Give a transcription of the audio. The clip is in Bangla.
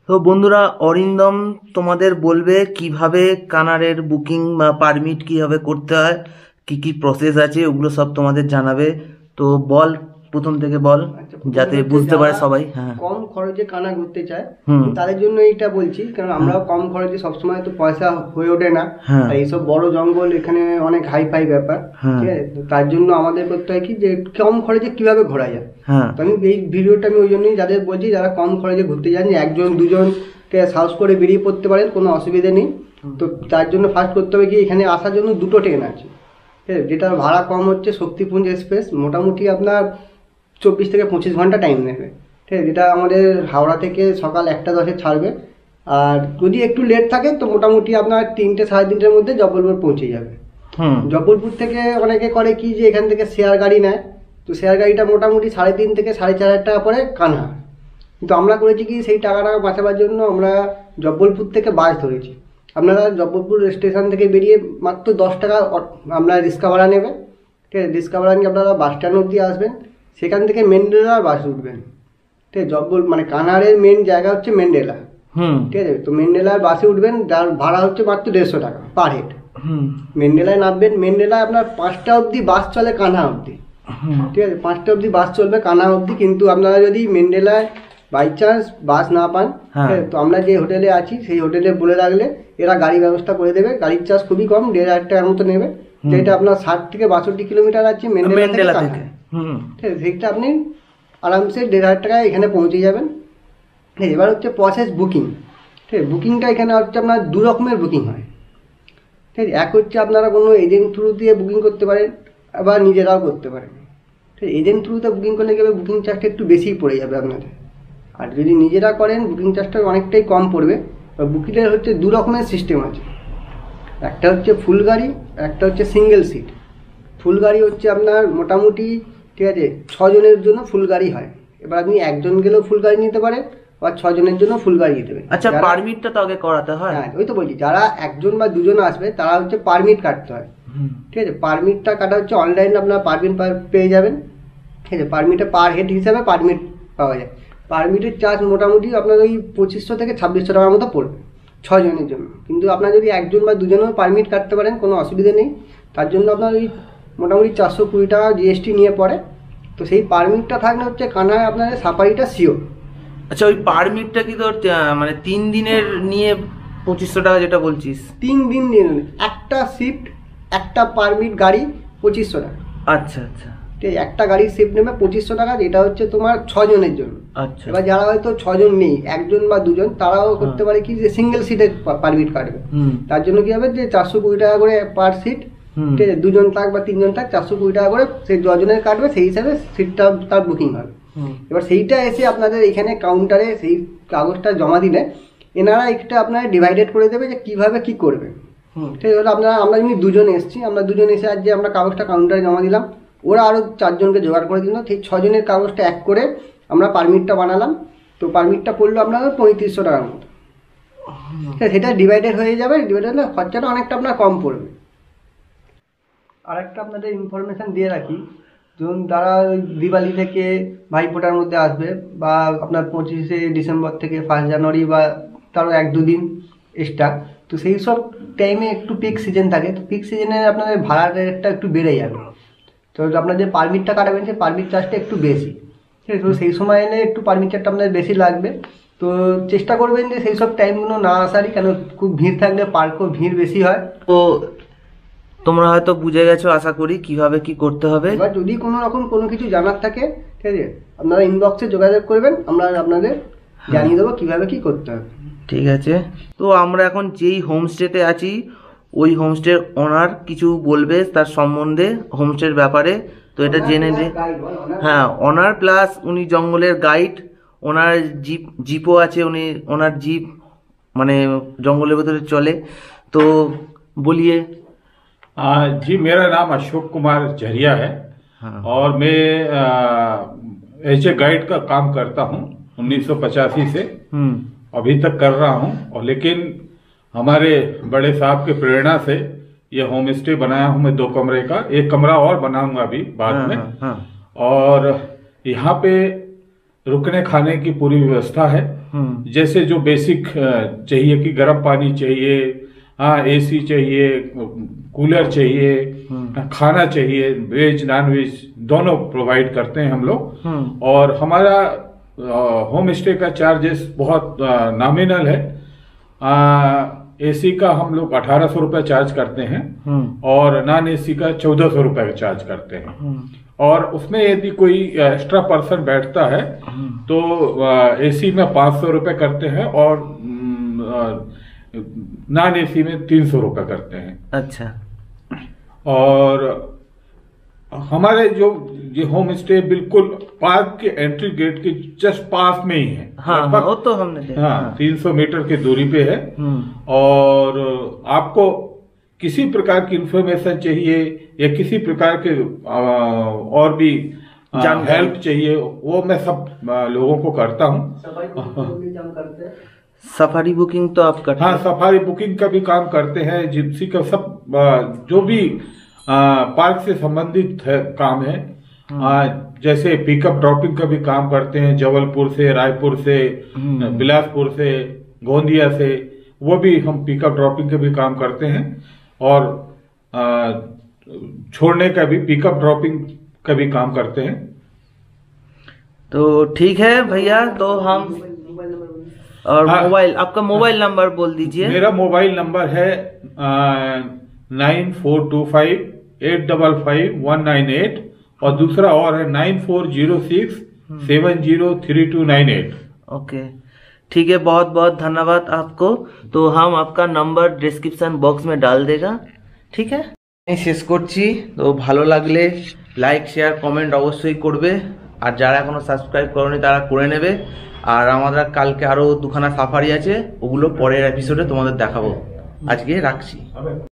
তো বন্ধুরা, অরিন্দম তোমাদের বলবে কিভাবে কানারের বুকিং বা পারমিট কিভাবে করতে হয়, কি কি প্রসেস আছে ওগুলো সব তোমাদের জানাবে। তো বল, প্রথম থেকে বল, যাতে বুঝতে পারে সবাই। হ্যাঁ, কম খরচে কানা ঘুরতে চায় তাদের জন্য এইটা বলছি, কারণ আমরাও কম খরচে সবসময় তো পয়সা হয়ে ওঠে না। আর এইসব বড় জঙ্গল, এখানে অনেক হাই ফাই ব্যাপার, ঠিক আছে। তো তার জন্য আমাদের করতে হয় কি, যে কম খরচে কিভাবে ঘোরা যায়। তো আমি এই ভিডিওটা আমি ওই জন্যই যাদের বলছি, যারা কম খরচে ঘুরতে যান, যে একজন দুজনকে সাহস করে বেরিয়ে পড়তে পারেন, কোনো অসুবিধা নেই। তো তার জন্য ফার্স্ট করতে হবে কি, এখানে আসার জন্য দুটো ট্রেন আছে, ঠিক আছে। যেটার ভাড়া কম হচ্ছে শক্তিপুঞ্জ এক্সপ্রেস, মোটামুটি আপনার 24 থেকে 25 ঘন্টা টাইম নেবে, ঠিক আছে। যেটা আমাদের হাওড়া থেকে সকাল 1:10 ছাড়বে। আর যদি একটু লেট থাকে তো মোটামুটি আপনার 3টে সাড়ে 3টের মধ্যে জব্বলপুর পৌঁছে যাবে। জব্বলপুর থেকে অনেকে করে কি, যে এখান থেকে শেয়ার গাড়ি নেয়। তো শেয়ার গাড়িটা মোটামুটি 3.5 থেকে 4.5 টাকা পরে কানা। কিন্তু আমরা করেছি কি, সেই টাকাটা বাঁচাবার জন্য আমরা জব্বলপুর থেকে বাস ধরেছি। আপনারা জব্বলপুর স্টেশন থেকে বেরিয়ে মাত্র 10 টাকা আপনার রিক্সা ভাড়া নেবে, ঠিক আছে। রিক্সা ভাড়া নিয়ে আপনারা বাস স্ট্যান্ড অবধি আসবেন, সেখান থেকে মেন্ডেলার বাস উঠবেন, ঠিক আছে। মানে কানারের মেন জায়গা হচ্ছে মেন্ডেলা, ঠিক আছে। তো মেন্ডেলার বাসে উঠবেন, যার ভাড়া হচ্ছে মাত্র 150 টাকা পার হেড। মেন্ডেলায় নামবেন, মেন্ডেলায় আপনার 5টা অবধি বাস চলে কানা অবধি, ঠিক আছে। 5টা অবধি বাস চলবে কানা অবধি। কিন্তু আপনারা যদি মেন্ডেলায় বাই চান্স বাস না পান, তো আমরা যে হোটেলে আছি সেই হোটেলে বলে রাখলে এরা গাড়ি ব্যবস্থা করে দেবে। গাড়ির চার্জ খুবই কম, 1,500 টাকার মতো নেবে। যেটা আপনার 60 থেকে 62 কিলোমিটার আছে মেন্ডেলা থেকে, ঠিক আছে। সেইটা আপনি আরামসে 1,500 টাকায় এখানে পৌঁছে যাবেন। এবার হচ্ছে প্রসেস বুকিং, ঠিক আছে। বুকিংটা এখানে হচ্ছে আপনার 2 রকমের বুকিং হয়, ঠিক আছে। এক হচ্ছে আপনারা কোনো এজেন্ট থ্রু দিয়ে বুকিং করতে পারেন, আবার নিজেরাও করতে পারেন, ঠিক আছে। এজেন্ট থ্রুতে বুকিং করলে গেলে বুকিং চার্জটা একটু বেশিই পড়ে যাবে আপনাদের। আর যদি নিজেরা করেন বুকিং চার্জটা অনেকটাই কম পড়বে। বুকিংয়ের হচ্ছে 2 রকমের সিস্টেম আছে, একটা হচ্ছে ফুল গাড়ি, একটা হচ্ছে সিঙ্গেল সিট। ফুল গাড়ি হচ্ছে আপনার মোটামুটি, ঠিক আছে, 6 জনের জন্য ফুল গাড়ি হয়। এবার আপনি একজন গেলেও ফুল গাড়ি নিতে পারেন, আর 6 জনের জন্য ফুল গাড়ি নিতে পারেন। আচ্ছা, পারমিটটা তো আগে করাতে হয়। হ্যাঁ, ওই তো বলছি, যারা 1 জন বা 2 জন আসবে তারা হচ্ছে পারমিট কাটতে হয়, ঠিক আছে। পারমিটটা কাটা হচ্ছে অনলাইনে, আপনার পারমিট পেয়ে যাবেন, ঠিক আছে। পারমিটে পার হেড হিসাবে পারমিট পাওয়া যায়। পারমিটের চার্জ মোটামুটি আপনার ওই 2500 থেকে 2600 টাকার মতো পড়বে 6 জনের জন্য। কিন্তু আপনার যদি 1 জন বা 2 জনও পারমিট কাটতে পারেন, কোনো অসুবিধা নেই। তার জন্য আপনার ওই মোটামুটি 420 টাকা জিএসটি নিয়ে পড়ে। তো সেই পারমিটটা থাকলে হচ্ছে কানায় আপনাদের সাফারিটা শিওর। আচ্ছা, ওই পারমিটটা কি তোর মানে 3 দিনের নিয়ে 2500 টাকা যেটা বলছিস? 3 দিন নিয়ে একটা শিফট, একটা পারমিট গাড়ি 2500 টাকা। আচ্ছা আচ্ছা, ঠিক আছে। একটা গাড়ির শিফট নেবে 2500 টাকা, যেটা হচ্ছে তোমার 6 জনের জন্য। আচ্ছা। এবার যারা হয়তো 6 জন নেই, 1 জন বা 2 জন, তারাও করতে পারে কি, যে সিঙ্গেল সিটের পারমিট কাটবে। তার জন্য কি হবে, যে 420 টাকা করে পার সিট, ঠিক আছে। 2 জন থাক বা 3 জন থাক, 420 টাকা করে সেই 10 জনের কাটবে, সেই হিসাবে সিটটা তার বুকিং হবে। এবার সেইটা এসে আপনাদের এখানে কাউন্টারে সেই কাগজটা জমা দিলে এনারা একটা আপনারা ডিভাইডেড করে দেবে যে কিভাবে কি করবে, ঠিক আছে। আমরা যেমনি 2 জন এসেছি, আমরা 2 জন এসে আজ যে আমরা কাগজটা কাউন্টারে জমা দিলাম, ওরা আরও 4 জনকে জোগাড় করে দিল, সেই 6 জনের কাগজটা এক করে আমরা পারমিটটা বানালাম। তো পারমিটটা পড়লো আপনার 3500 টাকার মতো, ঠিক আছে। সেটা ডিভাইডেড হয়ে যাবে, ডিভাইডেড হলে খরচাটা অনেকটা আপনার কম পড়বে। আর একটা আপনাদের ইনফরমেশান দিয়ে রাখি, ধরুন যারা দিওয়ালি থেকে ভাইফোঁটার মধ্যে আসবে, বা আপনার 25শে ডিসেম্বর থেকে 1 জানুয়ারি বা তারও 1-2 দিন এক্সট্রা, তো সেই সব টাইমে একটু পিক সিজন থাকে। তো পিক সিজনে আপনাদের ভাড়ার রেটটা একটু বেড়ে যাবে। তো আপনার যে পারমিটটা কাটাবেন, সেই পারমিট চার্জটা একটু বেশি, ঠিক আছে। তো সেই সময় এলে একটু পারমিট চার্জটা আপনাদের বেশি লাগবে। তো চেষ্টা করবেন যে সেই সব টাইমগুলো না আসারই, কেন খুব ভিড় থাকলে পার্কও ভিড় বেশি হয়। তো তোমরা হয়তো বুঝে গেছো আশা করি কিভাবে কি করতে হবে। এবার যদি কোনো রকম কোনো কিছু জানার থাকে, ঠিক আছে, আপনারা ইনবক্সে যোগাযোগ করবেন, আমরা আপনাদের জানিয়ে দেবো কিভাবে কি করতে হবে। ঠিক আছে। তো আমরা এখন যেই হোমস্টেতে আছি, ওই হোমস্টের ওনার কিছু বলবে তার সম্বন্ধে, হোমস্টের ব্যাপারে। তো এটা জেনে নে। হ্যাঁ, ওনার প্লাস উনি জঙ্গলের গাইড, ওনার জিপও আছে, ওনার জিপ মানে জঙ্গলের ভেতরে চলে। তো বলিए। जी, मेरा नाम अशोक कुमार जहरिया है। और मैं एज ए गाइड का काम करता हूँ 1985 से अभी तक कर रहा हूँ। और लेकिन हमारे बड़े साहब के प्रेरणा से ये होम स्टे बनाया हूँ मैं 2 कमरे का, 1 कमरा और बनाऊंगा अभी बाद में। और यहाँ पे रुकने खाने की पूरी व्यवस्था है। जैसे जो बेसिक चाहिए कि गर्म पानी चाहिए, हाँ एसी चाहिए, कूलर चाहिए, खाना चाहिए, वेज नॉन वेज दोनों प्रोवाइड करते हैं हम लोग। और हमारा होम स्टे का चार्जेस बहुत नॉमिनल है। एसी का हम लोग 1800 रुपये चार्ज करते हैं और नॉन एसी का 1400 रुपये चार्ज करते हैं। और उसमें यदि कोई एक्स्ट्रा पर्सन बैठता है तो एसी में 500 रुपये करते हैं और नॉन एसी में 300 रुपये करते हैं। अच्छा। और हमारे जो ये होम स्टे बिल्कुल पार्क के एंट्री गेट के जस्ट पास में ही है। हाँ, वो तो हमने देखा। हाँ, 300 मीटर की दूरी पे है। और आपको किसी प्रकार की इंफॉर्मेशन चाहिए या किसी प्रकार के और भी हेल्प चाहिए, वो मैं सब लोगों को करता हूँ। सफारी बुकिंग तो आप करते हैं? हाँ, सफारी बुकिंग का भी काम करते हैं, जिप्सी का सब जो भी पार्क से संबंधित काम है। जैसे पिकअप ड्रॉपिंग का भी काम करते हैं, जबलपुर से, रायपुर से, बिलासपुर से, गोंदिया से, वो भी हम पिकअप ड्रॉपिंग का भी काम करते हैं। और छोड़ने का भी, पिकअप ड्रॉपिंग का भी काम करते हैं। तो ठीक है भैया, तो हम और मोबाइल, आपका मोबाइल नंबर बोल दीजिए। मेरा मोबाइल नंबर है 9425855198 और दूसरा और है 9406703298। ओके, ठीक है, बहुत बहुत धन्यवाद आपको। तो हम आपका नंबर डिस्क्रिप्शन बॉक्स में डाल देगा, ठीक है। শেষ করছি। তো ভালো লাগলে লাইক শেয়ার কমেন্ট অবশ্যই করবে, আর যারা এখনো সাবস্ক্রাইব করনি তারা করে নেবে। আর আমাদের কালকে আরো দুখানা সাফারি আছে, ওগুলো পরের এপিসোডে তোমাদের দেখাবো। আজকে রাখছি।